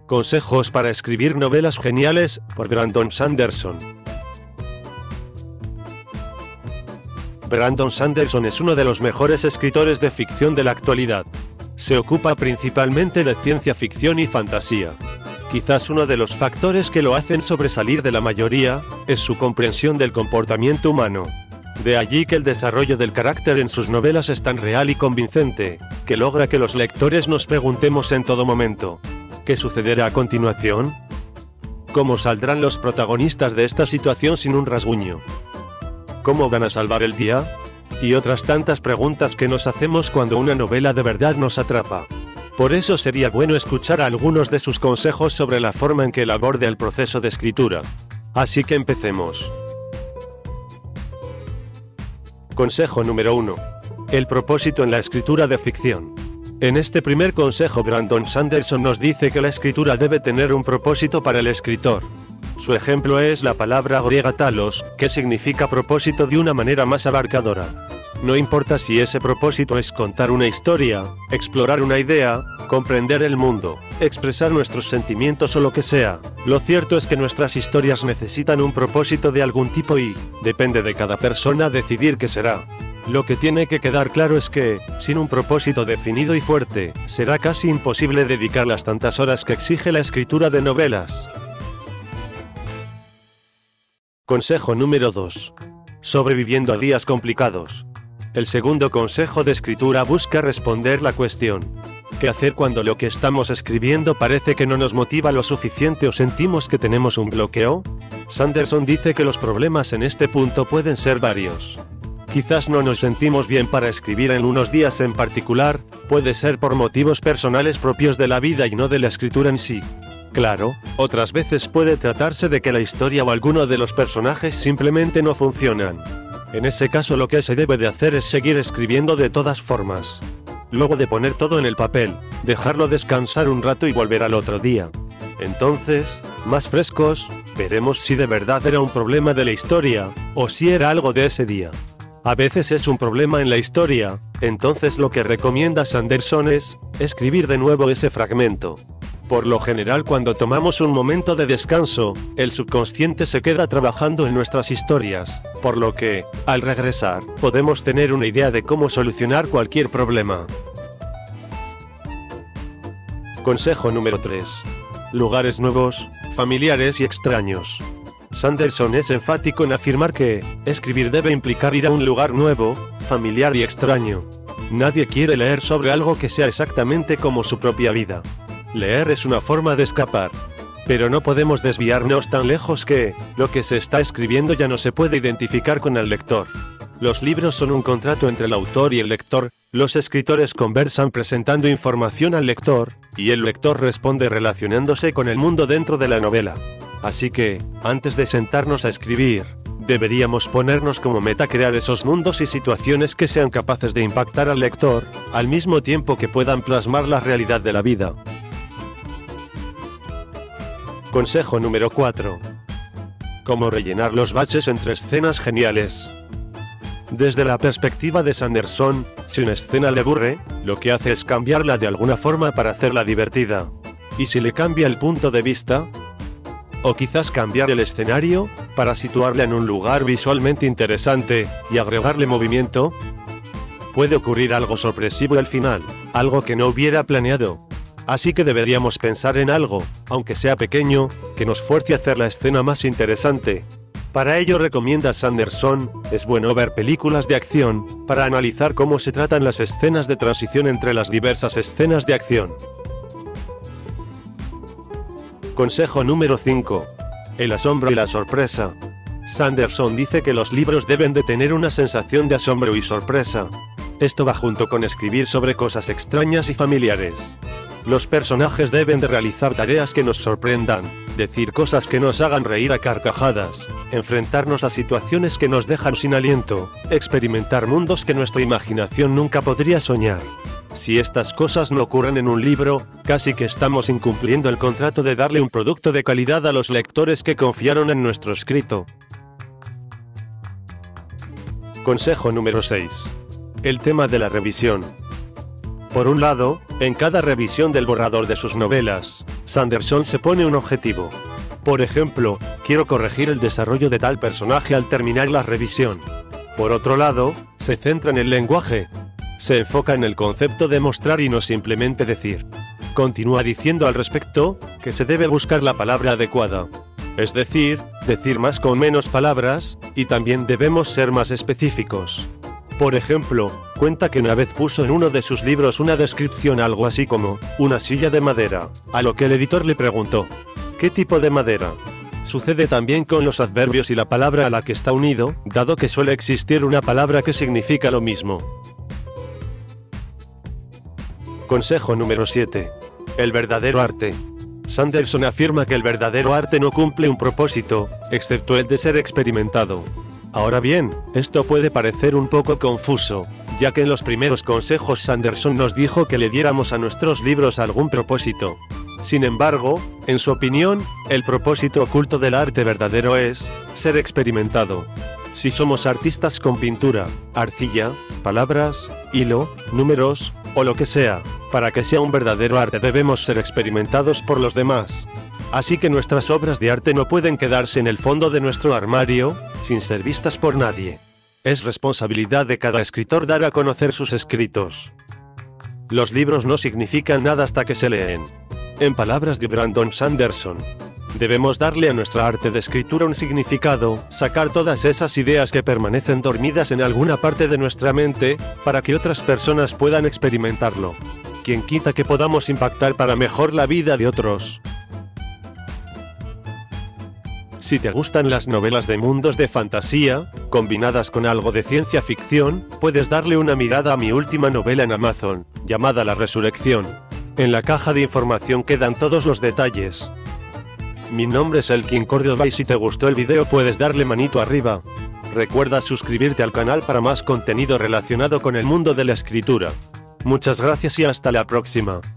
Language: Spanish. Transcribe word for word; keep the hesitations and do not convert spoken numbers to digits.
Consejos para escribir novelas geniales, por Brandon Sanderson. Brandon Sanderson es uno de los mejores escritores de ficción de la actualidad. Se ocupa principalmente de ciencia ficción y fantasía. Quizás uno de los factores que lo hacen sobresalir de la mayoría, es su comprensión del comportamiento humano. De allí que el desarrollo del carácter en sus novelas es tan real y convincente, que logra que los lectores nos preguntemos en todo momento: ¿qué sucederá a continuación? ¿Cómo saldrán los protagonistas de esta situación sin un rasguño? ¿Cómo van a salvar el día? Y otras tantas preguntas que nos hacemos cuando una novela de verdad nos atrapa. Por eso sería bueno escuchar algunos de sus consejos sobre la forma en que él aborda el proceso de escritura. Así que empecemos. Consejo número uno. El propósito en la escritura de ficción. En este primer consejo, Brandon Sanderson nos dice que la escritura debe tener un propósito para el escritor. Su ejemplo es la palabra griega talos, que significa propósito de una manera más abarcadora. No importa si ese propósito es contar una historia, explorar una idea, comprender el mundo, expresar nuestros sentimientos o lo que sea, lo cierto es que nuestras historias necesitan un propósito de algún tipo y, depende de cada persona decidir qué será. Lo que tiene que quedar claro es que, sin un propósito definido y fuerte, será casi imposible dedicar las tantas horas que exige la escritura de novelas. Consejo número dos. Sobreviviendo a días complicados. El segundo consejo de escritura busca responder la cuestión: ¿qué hacer cuando lo que estamos escribiendo parece que no nos motiva lo suficiente o sentimos que tenemos un bloqueo? Sanderson dice que los problemas en este punto pueden ser varios. Quizás no nos sentimos bien para escribir en unos días en particular, puede ser por motivos personales propios de la vida y no de la escritura en sí. Claro, otras veces puede tratarse de que la historia o alguno de los personajes simplemente no funcionan. En ese caso lo que se debe de hacer es seguir escribiendo de todas formas. Luego de poner todo en el papel, dejarlo descansar un rato y volver al otro día. Entonces, más frescos, veremos si de verdad era un problema de la historia, o si era algo de ese día. A veces es un problema en la historia, entonces lo que recomienda Sanderson es escribir de nuevo ese fragmento. Por lo general, cuando tomamos un momento de descanso, el subconsciente se queda trabajando en nuestras historias, por lo que, al regresar, podemos tener una idea de cómo solucionar cualquier problema. Consejo número tres. Lugares nuevos, familiares y extraños. Sanderson es enfático en afirmar que escribir debe implicar ir a un lugar nuevo, familiar y extraño. Nadie quiere leer sobre algo que sea exactamente como su propia vida. Leer es una forma de escapar. Pero no podemos desviarnos tan lejos que, lo que se está escribiendo ya no se puede identificar con el lector. Los libros son un contrato entre el autor y el lector, los escritores conversan presentando información al lector, y el lector responde relacionándose con el mundo dentro de la novela. Así que, antes de sentarnos a escribir, deberíamos ponernos como meta crear esos mundos y situaciones que sean capaces de impactar al lector, al mismo tiempo que puedan plasmar la realidad de la vida. Consejo número cuatro. Cómo rellenar los baches entre escenas geniales. Desde la perspectiva de Sanderson, si una escena le aburre, lo que hace es cambiarla de alguna forma para hacerla divertida. ¿Y si le cambia el punto de vista? O quizás cambiar el escenario, para situarla en un lugar visualmente interesante, y agregarle movimiento. Puede ocurrir algo sorpresivo al final, algo que no hubiera planeado. Así que deberíamos pensar en algo, aunque sea pequeño, que nos fuerce a hacer la escena más interesante. Para ello recomienda Sanderson, es bueno ver películas de acción, para analizar cómo se tratan las escenas de transición entre las diversas escenas de acción. Consejo número cinco. El asombro y la sorpresa. Sanderson dice que los libros deben de tener una sensación de asombro y sorpresa. Esto va junto con escribir sobre cosas extrañas y familiares. Los personajes deben de realizar tareas que nos sorprendan, decir cosas que nos hagan reír a carcajadas, enfrentarnos a situaciones que nos dejan sin aliento, experimentar mundos que nuestra imaginación nunca podría soñar. Si estas cosas no ocurren en un libro, casi que estamos incumpliendo el contrato de darle un producto de calidad a los lectores que confiaron en nuestro escrito. Consejo número seis. El tema de la revisión. Por un lado, en cada revisión del borrador de sus novelas, Sanderson se pone un objetivo. Por ejemplo, quiero corregir el desarrollo de tal personaje al terminar la revisión. Por otro lado, se centra en el lenguaje. Se enfoca en el concepto de mostrar y no simplemente decir. Continúa diciendo al respecto, que se debe buscar la palabra adecuada. Es decir, decir más con menos palabras, y también debemos ser más específicos. Por ejemplo, cuenta que una vez puso en uno de sus libros una descripción algo así como, una silla de madera, a lo que el editor le preguntó, ¿qué tipo de madera? Sucede también con los adverbios y la palabra a la que está unido, dado que suele existir una palabra que significa lo mismo. Consejo número siete. El verdadero arte. Sanderson afirma que el verdadero arte no cumple un propósito, excepto el de ser experimentado. Ahora bien, esto puede parecer un poco confuso, ya que en los primeros consejos Sanderson nos dijo que le diéramos a nuestros libros algún propósito. Sin embargo, en su opinión, el propósito oculto del arte verdadero es ser experimentado. Si somos artistas con pintura, arcilla, palabras, hilo, números, o lo que sea, para que sea un verdadero arte debemos ser experimentados por los demás. Así que nuestras obras de arte no pueden quedarse en el fondo de nuestro armario, sin ser vistas por nadie. Es responsabilidad de cada escritor dar a conocer sus escritos. Los libros no significan nada hasta que se leen. En palabras de Brandon Sanderson, debemos darle a nuestra arte de escritura un significado, sacar todas esas ideas que permanecen dormidas en alguna parte de nuestra mente, para que otras personas puedan experimentarlo. Quien quita que podamos impactar para mejor la vida de otros. Si te gustan las novelas de mundos de fantasía, combinadas con algo de ciencia ficción, puedes darle una mirada a mi última novela en Amazon, llamada La Resurrección. En la caja de información quedan todos los detalles. Mi nombre es Elkin Córdoba y si te gustó el video puedes darle manito arriba. Recuerda suscribirte al canal para más contenido relacionado con el mundo de la escritura. Muchas gracias y hasta la próxima.